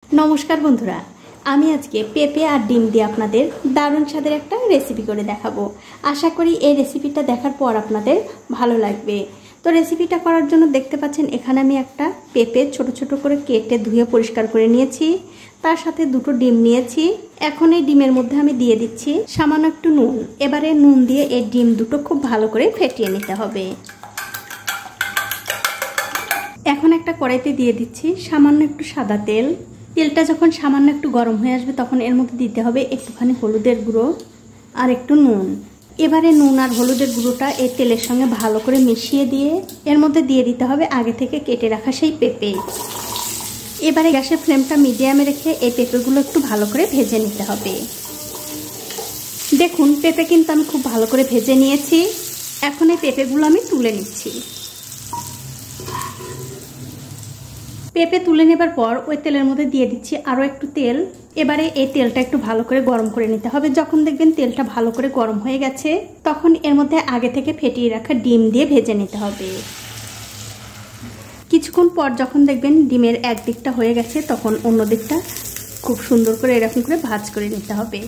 নমস্কার বন্ধুরা, আমি আজকে পেঁপে আর ডিম দিয়ে আপনাদের দারুণ স্বাদের একটা রেসিপি করে দেখাবো। আশা করি এই রেসিপিটা দেখার পর আপনাদের ভালো লাগবে। তো রেসিপিটা করার জন্য দেখতে পাচ্ছেন এখানে আমি একটা পেঁপে ছোট ছোট করে কেটে ধুয়ে পরিষ্কার করে নিয়েছি। তার সাথে দুটো ডিম নিয়েছি। এখন এই ডিমের মধ্যে আমি দিয়ে দিচ্ছি সামান্য একটু নুন। এবারে নুন দিয়ে এই ডিম দুটো খুব ভালো করে ফেটিয়ে নিতে হবে। এখন একটা কড়াইতে দিয়ে দিচ্ছি সামান্য একটু সাদা তেল। তেলটা যখন সামান্য একটু গরম হয়ে আসবে তখন এর মধ্যে দিতে হবে একটুখানি হলুদের গুঁড়ো আর একটু নুন। এবারে নুন আর হলুদের গুঁড়োটা এই তেলের সঙ্গে ভালো করে মিশিয়ে দিয়ে এর মধ্যে দিয়ে দিতে হবে আগে থেকে কেটে রাখা সেই পেঁপে। এবারে গ্যাসের ফ্লেমটা মিডিয়ামে রেখে এই পেঁপেগুলো একটু ভালো করে ভেজে নিতে হবে। দেখুন পেঁপে কিন্তু আমি খুব ভালো করে ভেজে নিয়েছি। এখন এই পেঁপেগুলো আমি তুলে নিচ্ছি। পেঁপে তুলে নেবার পর ওই তেলের মধ্যে দিয়ে দিচ্ছি আরও একটু তেল। এবারে এই তেলটা একটু ভালো করে গরম করে নিতে হবে। যখন দেখবেন তেলটা ভালো করে গরম হয়ে গেছে তখন এর মধ্যে আগে থেকে ফেটিয়ে রাখা ডিম দিয়ে ভেজে নিতে হবে। কিছুক্ষণ পর যখন দেখবেন ডিমের এক দিকটা হয়ে গেছে তখন অন্য দিকটা খুব সুন্দর করে এরকম করে ভাজ করে নিতে হবে।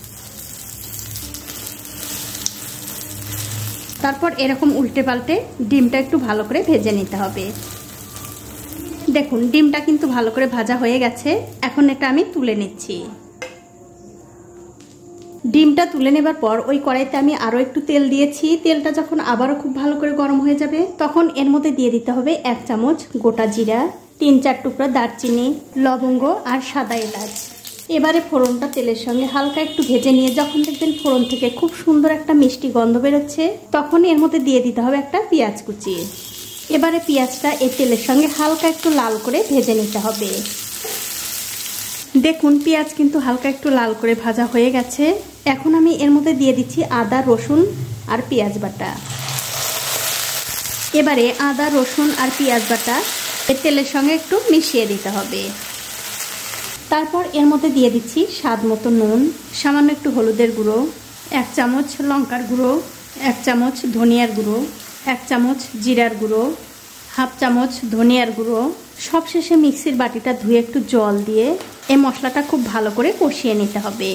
তারপর এরকম উল্টে পাল্টে ডিমটা একটু ভালো করে ভেজে নিতে হবে। দেখুন ডিমটা কিন্তু ভালো করে ভাজা হয়ে গেছে। এখন এটা আমি তুলে নিচ্ছি। ডিমটা তুলে নেবার পর ওই কড়াইতে আমি আরও একটু তেল দিয়েছি। তেলটা যখন আবারও খুব ভালো করে গরম হয়ে যাবে তখন এর মধ্যে দিয়ে দিতে হবে 1 চামচ গোটা জিরা, 3-4 টুকরা দারচিনি, লবঙ্গ আর সাদা এলাচ। এবারে ফোড়নটা তেলের সঙ্গে হালকা একটু ভেজে নিয়ে যখন দেখবেন ফোড়ন থেকে খুব সুন্দর একটা মিষ্টি গন্ধ বেরোচ্ছে তখন এর মধ্যে দিয়ে দিতে হবে একটা পেঁয়াজ কুচি। এবারে পেঁয়াজটা এই তেলের সঙ্গে হালকা একটু লাল করে ভেজে নিতে হবে। দেখুন পেঁয়াজ কিন্তু হালকা একটু লাল করে ভাজা হয়ে গেছে। এখন আমি এর মধ্যে দিয়ে দিচ্ছি আদা, রসুন আর পেঁয়াজ বাটা। এবারে আদা, রসুন আর পেঁয়াজ বাটা এই তেলের সঙ্গে একটু মিশিয়ে দিতে হবে। তারপর এর মধ্যে দিয়ে দিচ্ছি স্বাদ মতো নুন, সামান্য একটু হলুদের গুঁড়ো, 1 চামচ লঙ্কার গুঁড়ো, 1 চামচ ধনিয়ার গুঁড়ো, 1 চামচ জিরার গুঁড়ো, 1/2 চামচ ধনিয়ার গুঁড়ো। সবশেষে মিক্সির বাটিটা ধুয়ে একটু জল দিয়ে এই মশলাটা খুব ভালো করে কষিয়ে নিতে হবে।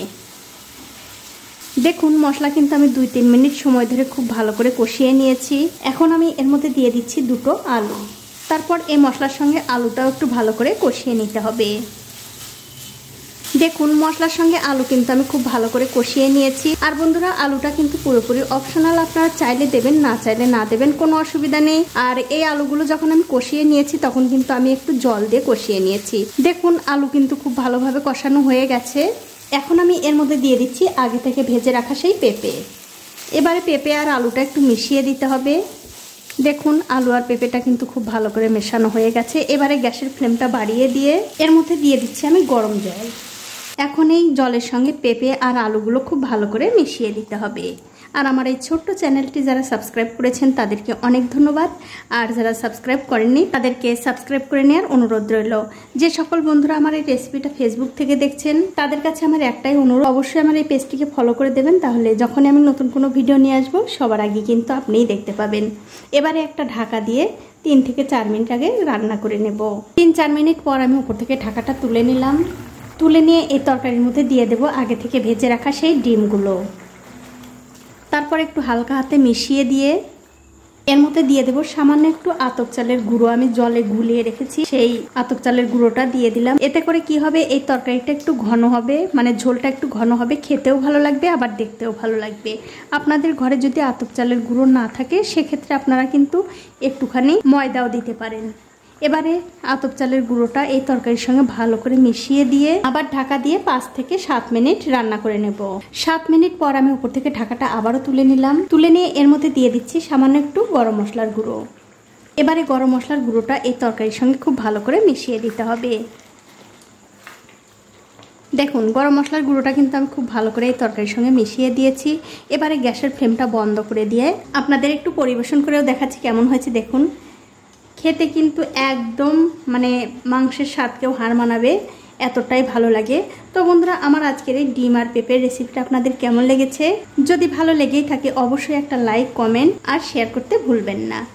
দেখুন মশলা কিন্তু আমি 2-3 মিনিট সময় ধরে খুব ভালো করে কষিয়ে নিয়েছি। এখন আমি এর মধ্যে দিয়ে দিচ্ছি দুটো আলু। তারপর এই মশলার সঙ্গে আলুটাও একটু ভালো করে কষিয়ে নিতে হবে। দেখুন মশলার সঙ্গে আলু কিন্তু আমি খুব ভালো করে কষিয়ে নিয়েছি। আর বন্ধুরা আলুটা কিন্তু পুরোপুরি অপশনাল, আপনারা চাইলে দেবেন, না চাইলে না দেবেন, কোনো অসুবিধা নেই। আর এই আলুগুলো যখন আমি কষিয়ে নিয়েছি তখন কিন্তু আমি একটু জল দিয়ে কষিয়ে নিয়েছি। দেখুন আলু কিন্তু খুব ভালোভাবে কষানো হয়ে গেছে। এখন আমি এর মধ্যে দিয়ে দিচ্ছি আগে থেকে ভেজে রাখা সেই পেঁপে। এবারে পেঁপে আর আলুটা একটু মিশিয়ে দিতে হবে। দেখুন আলু আর পেঁপেটা কিন্তু খুব ভালো করে মেশানো হয়ে গেছে। এবারে গ্যাসের ফ্লেমটা বাড়িয়ে দিয়ে এর মধ্যে দিয়ে দিচ্ছি আমি গরম জল। এখন এই জলের সঙ্গে পেঁপে আর আলুগুলো খুব ভালো করে মিশিয়ে দিতে হবে। আর আমার এই ছোট্ট চ্যানেলটি যারা সাবস্ক্রাইব করেছেন তাদেরকে অনেক ধন্যবাদ। আর যারা সাবস্ক্রাইব করেননি তাদেরকে সাবস্ক্রাইব করে নেওয়ার অনুরোধ রইল। যে সকল বন্ধুরা আমার এই রেসিপিটা ফেসবুক থেকে দেখছেন তাদের কাছে আমার একটাই অনুরোধ, অবশ্যই আমার এই পেজটিকে ফলো করে দেবেন। তাহলে যখনই আমি নতুন কোনো ভিডিও নিয়ে আসবো সবার আগে কিন্তু আপনিই দেখতে পাবেন। এবারে একটা ঢাকা দিয়ে 3 থেকে 4 মিনিট আগে রান্না করে নেব। 3-4 মিনিট পর আমি উপর থেকে ঢাকাটা তুলে নিলাম। তুলে নিয়ে এই তরকারির মধ্যে দিয়ে দেব আগে থেকে ভেজে রাখা সেই ডিমগুলো। তারপর একটু হালকা হাতে মিশিয়ে দিয়ে এর মধ্যে দিয়ে দেব সামান্য একটু আতপ চালের গুঁড়ো। আমি জলে গুলিয়ে রেখেছি সেই আতপ চালের গুঁড়োটা দিয়ে দিলাম। এতে করে কি হবে, এই তরকারিটা একটু ঘন হবে, মানে ঝোলটা একটু ঘন হবে, খেতেও ভালো লাগবে আবার দেখতেও ভালো লাগবে। আপনাদের ঘরে যদি আতপ চালের গুঁড়ো না থাকে সেক্ষেত্রে আপনারা কিন্তু একটুখানি ময়দাও দিতে পারেন। এবারে আতপ চালের গুঁড়োটা এই তরকারির সঙ্গে ভালো করে মিশিয়ে দিয়ে আবার ঢাকা দিয়ে 5 থেকে 7 মিনিট রান্না করে নেব। 7 মিনিট পর আমি উপর থেকে ঢাকাটা আবারও তুলে নিলাম। তুলে নিয়ে এর মধ্যে দিয়ে দিচ্ছি সামান্য একটু গরম মশলার গুঁড়ো। এবারে গরম মশলার গুঁড়োটা এই তরকারির সঙ্গে খুব ভালো করে মিশিয়ে দিতে হবে। দেখুন গরম মশলার গুঁড়োটা কিন্তু আমি খুব ভালো করে এই তরকারির সঙ্গে মিশিয়ে দিয়েছি। এবারে গ্যাসের ফ্লেমটা বন্ধ করে দিয়ে আপনাদের একটু পরিবেশন করেও দেখাচ্ছি কেমন হয়েছে। দেখুন খেতে কিন্তু একদম মানে মাংসের স্বাদকেও হার মানাবে, এতটাই ভালো লাগে। তো বন্ধুরা আমার আজকের এই ডিম আর পেঁপের রেসিপিটা আপনাদের কেমন লেগেছে? যদি ভালো লেগেই থাকে অবশ্যই একটা লাইক, কমেন্ট আর শেয়ার করতে ভুলবেন না।